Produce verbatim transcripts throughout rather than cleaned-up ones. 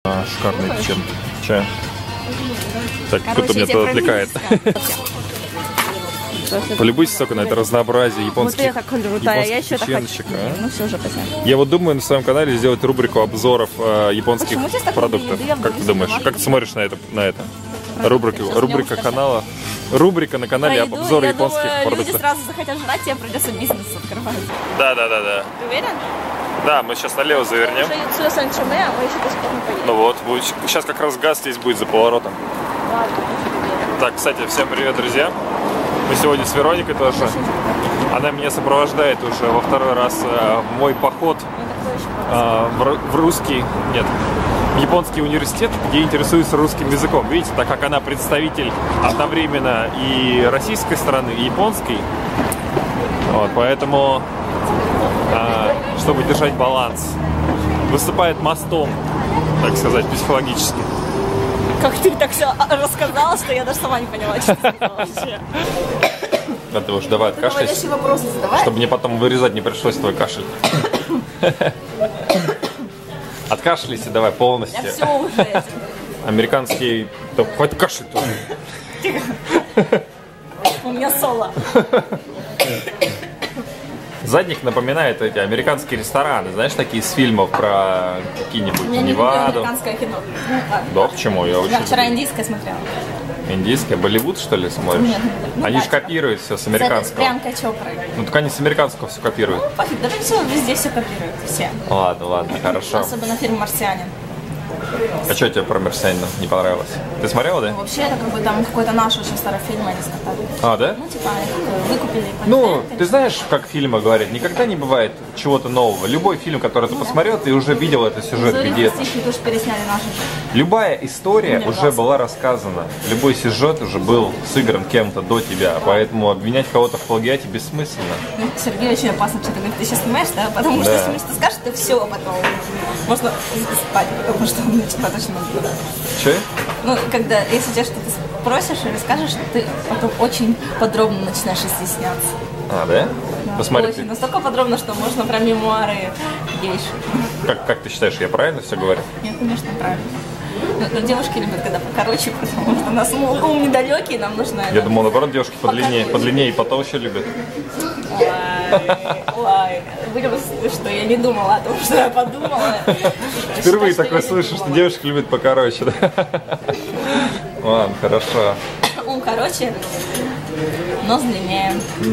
А, шикарный чем? Чай. Так, кто-то меня тут отвлекает. Полюбуйтесь только на это разнообразие японских, вот крутая, я еще печеночек. А? Ну, все уже я вот думаю на своем канале сделать рубрику обзоров э, японских продуктов. Как ты думаешь? Как ты смотришь на это? На это? Рубрика, рубрика канала. Рубрика на канале об обзоры я японских думаю, продуктов. люди сразу захотят жрать, тебе придется бизнес открывать. Да, да, да, да. Ты уверен? Да, мы сейчас налево завернем. Уже яйцо санчуме, а мы еще до сих пор не поедем. Ну вот, будет, сейчас как раз газ здесь будет за поворотом. Ладно, так, кстати, всем привет, друзья. Мы сегодня с Вероникой тоже. Она меня сопровождает уже во второй раз э, в мой поход э, в, в русский, нет, в японский университет, где интересуется русским языком. Видите, так как она представитель одновременно и российской стороны, и японской, вот, поэтому, э, чтобы держать баланс, выступает мостом, так сказать, психологически. Как ты так все рассказала, что я даже сама не поняла, что ты сказала вообще. Да ты уж давай откашляйся, чтобы мне потом вырезать не пришлось твой кашель. Откашляйся давай полностью. Я все уже. Американский... Да хватит кашель тоже. Тихо. У меня соло. Задник напоминает эти американские рестораны, знаешь, такие из фильмов про какие-нибудь Неваду. Американское кино. Да, почему? Я очень Я вчера люблю. индийское смотрела. Индийское? Болливуд, что ли, смотришь? Нет, не они так. же копируют все с американского. С Приянкой Чопрой. Ну так они с американского все копируют. Пофиг, да все, везде все копируют, все. Ладно, ладно, хорошо. Особенно фильм «Марсианин». А что тебе про «Марсианина» не понравилось? Ты смотрела, да? Ну, вообще, это как бы там какой-то наш очень старый фильм они скатали. А, да? Ну, типа, они выкупили. Ну, ты знаешь, как фильмы говорят, никогда не бывает чего-то нового. Любой фильм, который ты ну, посмотрел, да. Ты уже видел этот сюжет где-то. тоже пересняли наши же. Любая история Мне уже классно. была рассказана. Любой сюжет уже был сыгран кем-то до тебя. Да. Поэтому обвинять кого-то в плагиате бессмысленно. Ну, Сергей очень опасно что-то говорит. Ты сейчас снимаешь, да? Потому да. что если ты скажешь, то все потом. Можно спать, потому что он начинает очень много. Че? Ну, когда, если тебя что-то спросишь или скажешь, ты потом очень подробно начинаешь изъясняться. А, да? Да, посмотри. Очень. Настолько подробно, что можно про мемуары гейши. Как, как ты считаешь, я правильно все говорю? Нет, конечно, правильно. Но, но девушки любят, когда покороче, потому что у нас ум недалекий, нам нужно... Я думал, наоборот, девушки подлиннее, подлиннее и потолще любят. Ой, ой, вырос, что я не думала о том, что я подумала. Впервые такое слышу, что девушки любят покороче, да? Ладно, хорошо. Ум короче, нос длиннее.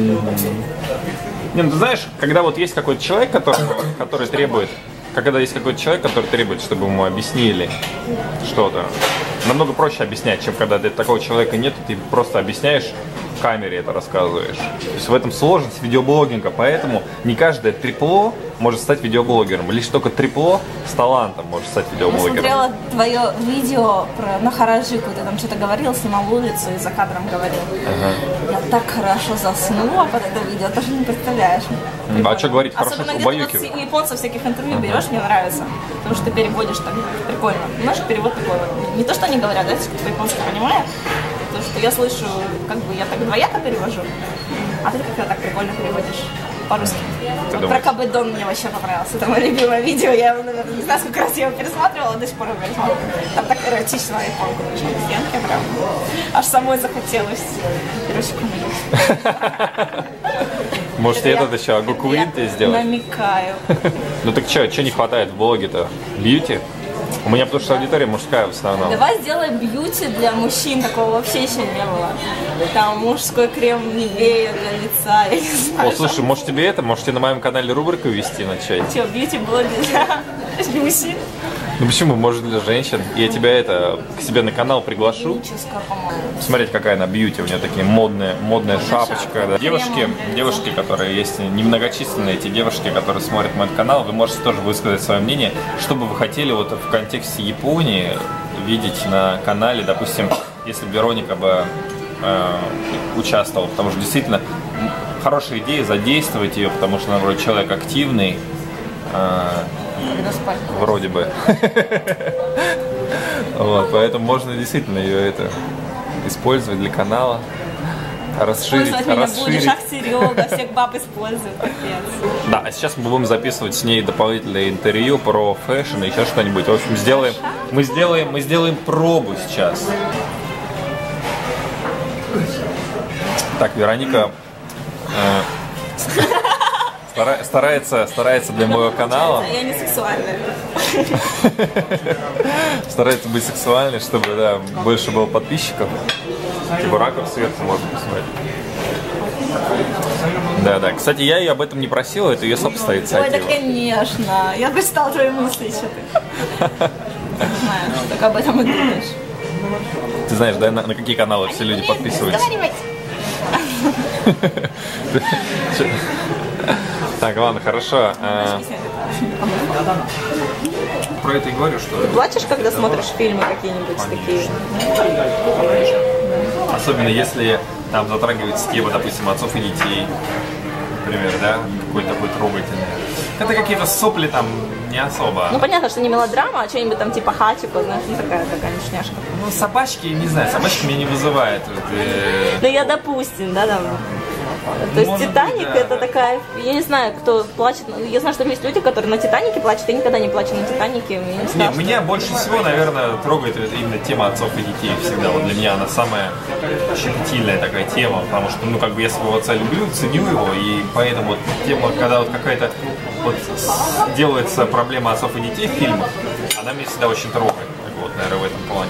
Не, ну ты знаешь, когда вот есть какой-то человек, который, который требует, когда есть какой-то человек, который требует, чтобы ему объяснили что-то, намного проще объяснять, чем когда такого человека нет, ты просто объясняешь, в камере это рассказываешь. То есть в этом сложность видеоблогинга, поэтому не каждое трепло может стать видеоблогером. Лишь только трепло с талантом может стать видеоблогером. Я смотрела твое видео про на Хараджику, ты там что-то говорил, снимал улицу и за кадром говорил. Ага. Я так хорошо заснула под это видео, даже не представляешь. Прикольно. А что говорить хорошо, особенно убаюкивает? Особенно японцев всяких интервью ага. берешь, мне нравится. Потому что ты переводишь так прикольно. Наш перевод такой вот. Не то, что они говорят, да, если по-японски понимаю. Потому что я слышу, как бы я так двояко перевожу, а ты как-то так прикольно переводишь по-русски. Вот про Кабедон мне вообще понравилось. Это мое любимое видео. Я его, наверное, не знаю, сколько раз я его пересматривала, до сих пор его пересматривала. Там так эротично японка получилась. Я прям аж самой захотелось. Может, я этот еще Агукуин ты сделать? Намекаю. Ну так что, что не хватает в блоге-то? Бьюти? У меня потому что аудитория мужская в основном. Давай сделаем бьюти для мужчин, такого вообще еще не было. Там мужской крем Нивея для лица, я не знаю. О, слушай, может тебе это, можете на моем канале рубрику вести начать? Че, бьюти-блоги для мужчин? Ну почему, может для женщин? Я тебя это к себе на канал приглашу. Смотреть, какая она бьюти, у нее такие модные, модная шапочка. Да. Девушки, девушки, которые есть немногочисленные, эти девушки, которые смотрят мой канал, вы можете тоже высказать свое мнение, что бы вы хотели вот в контексте Японии видеть на канале, допустим, если бы Вероника бы э, участвовала, потому что действительно хорошая идея задействовать ее, потому что она вроде человек активный. Э, Вроде бы. Вот, поэтому можно действительно ее это использовать для канала. расширить, Пользовать меня расширить. будешь, ах, Серега, всех баб используют, капец. Да, а сейчас мы будем записывать с ней дополнительное интервью про фэшн и еще что-нибудь. В общем, сделаем, мы сделаем, мы сделаем пробу сейчас. Так, Вероника э, стара, старается, старается для моего канала. Я не сексуальная. Старается быть сексуальной, чтобы да, больше было подписчиков. Типа ракурс сверху можно посмотреть. Да, да. Кстати, я ее об этом не просил, это ее собственная инициатива. Ой, да конечно. Я прочитала твои мысли, что ты. Не знаю, что только об этом и думаешь. Ты знаешь, да, на, на какие каналы все люди подписываются? Так, ладно, хорошо. Про это и говорю, что... Ты плачешь, когда смотришь фильмы какие-нибудь такие? Особенно если там затрагивается тема, допустим, отцов и детей, например, да, какой-то такой трогательный. Это какие-то сопли там не особо. Ну понятно, что не мелодрама, а что-нибудь там типа Хатико, знаешь, ну такая такая нишняшка. Ну собачки, не знаю, собачки меня не вызывают. Ну я допустим, да, там. То есть Может Титаник быть, да. это такая, я не знаю, кто плачет, я знаю, что есть люди, которые на Титанике плачут, я никогда не плачу на Титанике, мне не Не, страшно. меня больше всего, наверное, трогает это именно тема отцов и детей всегда. Вот для меня она самая щепетильная такая тема, потому что, ну, как бы я своего отца люблю, ценю его, и поэтому вот тема, когда вот какая-то вот делается проблема отцов и детей в фильмах, она меня всегда очень трогает, вот, наверное, в этом плане.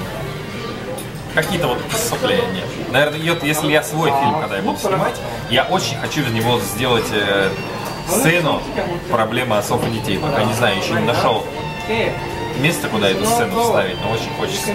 Какие-то вот сопли нет. Наверное, если я свой фильм, когда я буду снимать, я очень хочу из него сделать э, сцену проблемы отцов и детей. Пока не знаю, еще не нашел место, куда эту сцену вставить, но очень хочется.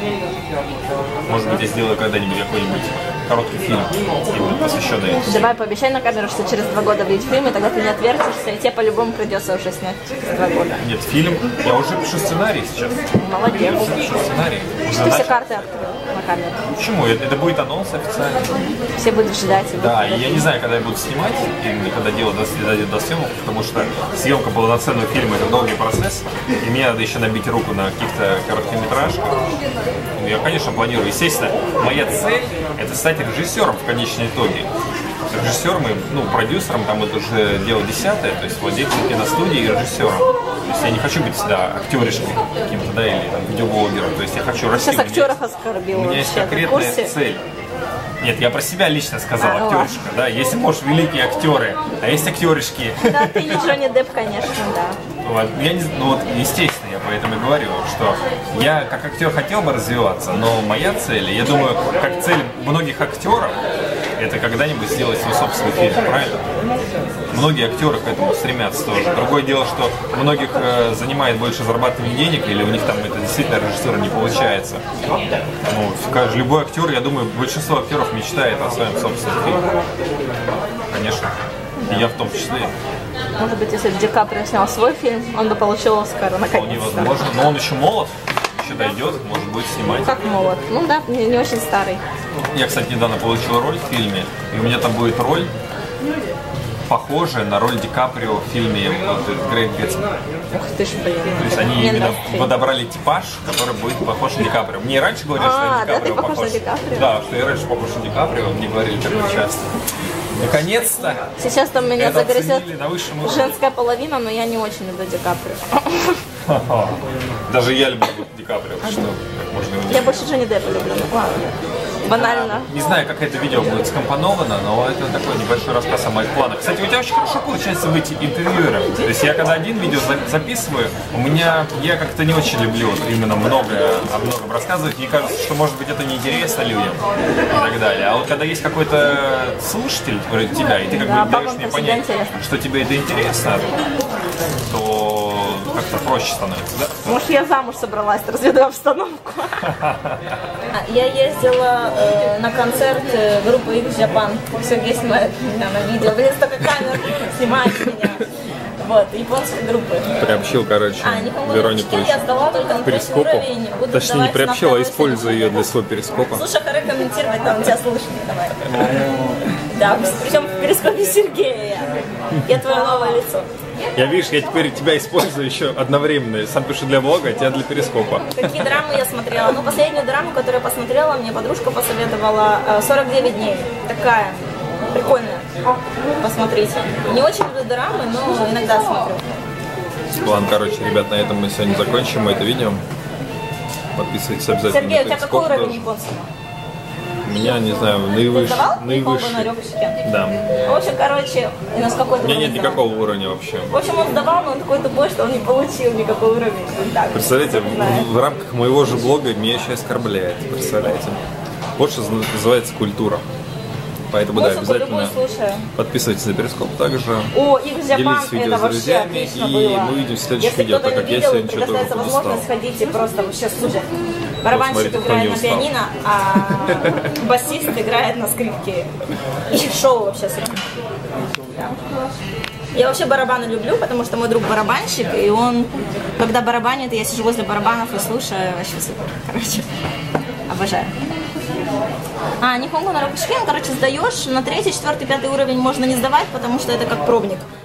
Может быть, я сделаю когда-нибудь какой-нибудь короткий фильм, именно посвященный этому. Давай пообещай на камеру, что через два года выйдет фильм, и тогда ты не отвертишься, и тебе по-любому придется уже снять через два года. Нет, фильм, я уже пишу сценарий сейчас. Молодец. Я уже пишу сценарий. Уже Ты все начал. карты открыл на камеру. Почему? Это, это будет анонс официально. Все будут ждать. И Да, будут и я не знаю, когда я буду снимать, именно когда дело дойдет до съемок, потому что съемка полноценного фильма — это долгий процесс, и мне надо еще набить руку на каких-то короткометражках. Ну, я, конечно, планирую. Естественно, моя цель — это стать режиссером в конечном итоге. Режиссером и, ну, продюсером, там это уже дело десятое, то есть владельцем киностудии и режиссером. То есть я не хочу быть всегда актеришкой каким-то, да, или там видеоблогером, то есть я хочу расти. Сейчас актеров оскорбил. У меня есть вообще, ты в конкретная курсе? цель. Нет, я про себя лично сказал, А, актеришка, да. Есть, может, великие актеры, а есть актеришки. Да, ты не Джонни Депп, конечно, да. Вот, я не, ну вот, естественно, я поэтому и говорю, что я как актер хотел бы развиваться, но моя цель, я думаю, как цель многих актеров, это когда-нибудь сделать свой собственный фильм, правильно? Многие актеры к этому стремятся тоже. Другое дело, что многих э, занимает больше зарабатывания денег, или у них там это действительно режиссера не получается. Ну, скажешь, любой актер, я думаю, большинство актеров мечтает о своем собственном фильме. Конечно. И я в том числе. Может быть, если бы Ди Каприо снял свой фильм, он бы получил Оскар, Вполне наконец-то. возможно. Но он еще молод, еще дойдет, может быть, снимать. Как молод. Ну да, не, не очень старый. Я, кстати, недавно получил роль в фильме, и у меня там будет роль, похожая на роль Ди Каприо в фильме вот, Great Gatsby. Ух ты ж, блин. То есть они Не именно даст. подобрали типаж, который будет похож на Ди Каприо. Мне и раньше говорили, А, что я да, Ди Каприо ты похож на Ди Каприо? Да, что я раньше похож на Ди Каприо, мне говорили такое часто. Наконец-то! Сейчас там меня Это загрызет оценили на высшем уровне. женская половина, но я не очень люблю Ди Каприо. Даже я люблю Ди Каприо, что как можно его не Я любить. больше Джонни Деппа люблю. Ну, ладно. Банально. Не знаю, как это видео будет скомпоновано, но это такой небольшой рассказ о моих планах. Кстати, у тебя очень хорошо получается быть интервьюером. То есть я когда один видео за- записываю, у меня, я как-то не очень люблю вот именно много о многом рассказывать. Мне кажется, что может быть это неинтересно людям и так далее. А вот когда есть какой-то слушатель вроде тебя, и ты как Да, бы даешь папам мне всегда понять, интересно. что тебе это интересно, то как-то проще становится, да? Может, я замуж собралась, разведу обстановку. Я ездила э, на концерт э, группы X Japan. Сергей снимает меня на видео. Блин, столько камер снимает меня. Вот, японской группы. Приобщил, короче, А, никому Веронику не я сдала только на третий уровень. Буду Точнее, не сдавать на приобщил, а второй использую сегодня. ее для своего перископа. Слушай, хоры комментировать, там тебя слышно. Давай. Да, причем в перископе Сергея. Я твое новое лицо. Я, видишь, я теперь тебя использую еще одновременно. Сам пишу для влога, а тебя для перископа. Какие драмы я смотрела? Ну, последнюю драму, которую я посмотрела, мне подружка посоветовала э, сорок девять дней. Такая прикольные. Посмотрите. Не очень люблю дорамы, но иногда смотрю. Ладно, короче, ребят, на этом мы сегодня закончим это видео. Подписывайтесь обязательно. Сергей, у тебя какой уровень японского? У меня, не знаю, наивысший. Наивысший. Да. В общем, короче, у нас какой-то... У меня нет никакого уровня вообще. В общем, он сдавал, но он такой тупой, что он не получил никакой уровень. Так, представляете, в, в рамках моего же блога меня еще оскорбляет. Представляете? Вот что называется культура. Поэтому, музыку да, обязательно подписывайтесь на Перископ также. О, X-Japan, видео это с вообще друзьями, отлично и было. мы увидимся в следующем Если видео, кто-то так как не я видел, сегодня что-то предоставится возможность сходите, просто вообще супер. Барабанщик Посмотрите, кто играет не на устал. пианино, а басист играет на скрипке. И шоу вообще супер. Я вообще барабаны люблю, потому что мой друг барабанщик, и он, когда барабанит, я сижу возле барабанов и слушаю, вообще супер. Короче, обожаю. А, Нихонго на Рокушкен, короче, сдаешь, на третий, четвертый, пятый уровень можно не сдавать, потому что это как пробник.